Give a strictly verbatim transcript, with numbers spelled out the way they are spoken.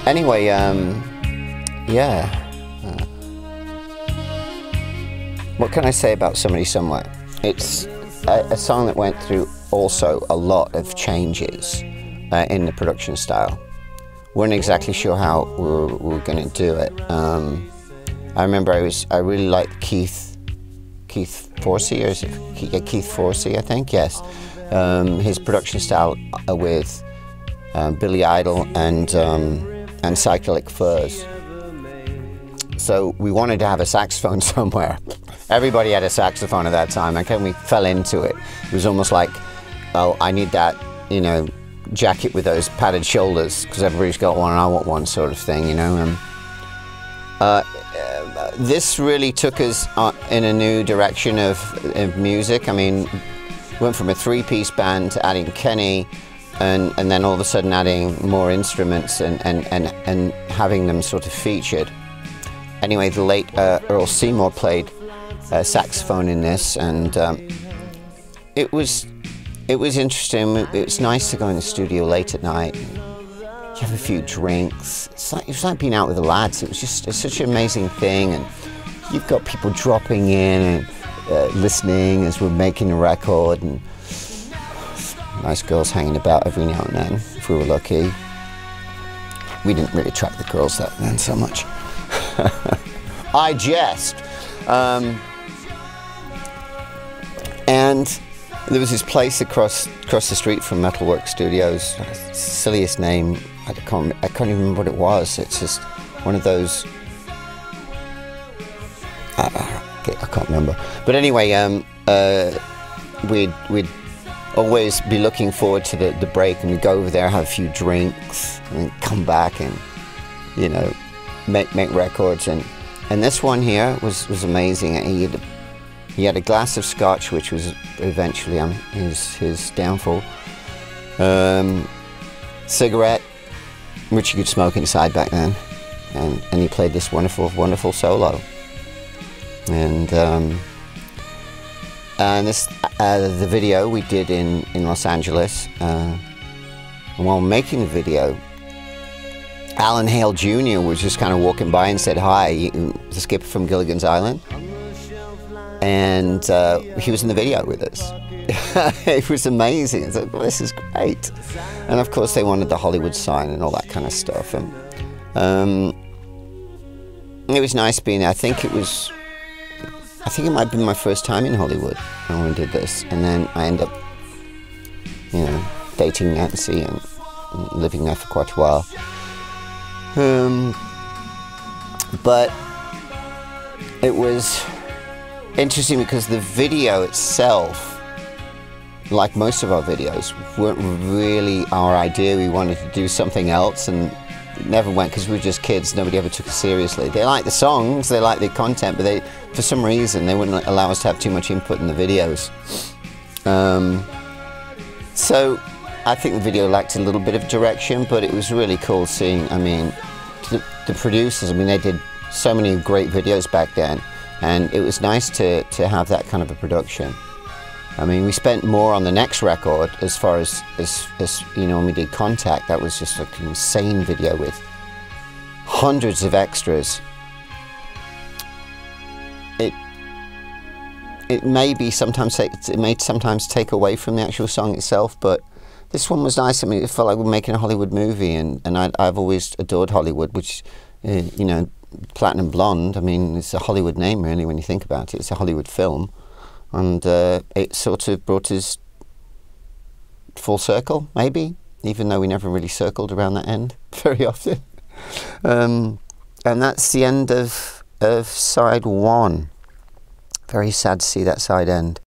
Anyway, um, yeah. Uh, what can I say about Somebody Somewhere? It's a, a song that went through also a lot of changes uh, in the production style. Weren't exactly sure how we were, we were going to do it. Um, I remember I was I really liked Keith Keith Forsey, or is it yeah, Keith Forsey? I think yes. Um, his production style uh, with um, Billy Idol and um, and Cyclic Furs. So we wanted to have a saxophone somewhere. Everybody had a saxophone at that time, and we fell into it. It was almost like, oh, I need that, you know, jacket with those padded shoulders because everybody's got one and I want one, sort of thing, you know. Um, uh, this really took us uh, in a new direction of, of music. I mean, went from a three-piece band to adding Kenny, and, and then all of a sudden adding more instruments and, and, and, and having them sort of featured. Anyway, the late uh, Earl Seymour played uh, saxophone in this, and um, it was it was interesting. It was nice to go in the studio late at night. You have a few drinks. It's like, it was like being out with the lads. It was just it's such an amazing thing, and you've got people dropping in and uh, listening as we're making a record, and nice girls hanging about every now and then, if we were lucky. We didn't really attract the girls that then so much. I jest. Um, and there was this place across across the street from Metalwork Studios. Silliest name. I can't. I can't even remember what it was. It's just one of those. Uh, I can't remember. But anyway, um, uh, we'd we'd always be looking forward to the the break, and we'd go over there, have a few drinks, and then come back and, you know, make make records. And and this one here was was amazing. He had, he had a glass of scotch, which was eventually um, his his downfall. Um, cigarette, which you could smoke inside back then, and and he played this wonderful wonderful solo. And um, and this uh, the video we did in in Los Angeles. Uh, and while making the video, Alan Hale Junior was just kind of walking by and said hi, the skipper from Gilligan's Island, and uh, he was in the video with us. It was amazing. It's like, well, this is great. And of course they wanted the Hollywood sign and all that kind of stuff. And um, it was nice being there. I think it was, I think it might have been my first time in Hollywood when we did this. And then I ended up, you know, dating Nancy and, and living there for quite a while. Um, but it was interesting because the video itself, like most of our videos, weren't really our idea. We wanted to do something else, and it never went because we were just kids. Nobody ever took us seriously. They liked the songs, they liked the content, but they, for some reason, they wouldn't allow us to have too much input in the videos. Um, so I think the video lacked a little bit of direction, but it was really cool seeing, I mean, the, the producers, I mean, they did so many great videos back then, and it was nice to, to have that kind of a production. I mean, we spent more on the next record as far as, as, as, you know, when we did Contact. That was just like an insane video with hundreds of extras. It, it may be sometimes, it may sometimes take away from the actual song itself, but this one was nice. I mean, it felt like we were making a Hollywood movie, and, and I, I've always adored Hollywood, which, uh, you know, Platinum Blonde, I mean, it's a Hollywood name really when you think about it. It's a Hollywood film. And uh, it sort of brought us full circle, maybe, even though we never really circled around that end very often. Um, and that's the end of, of side one. Very sad to see that side end.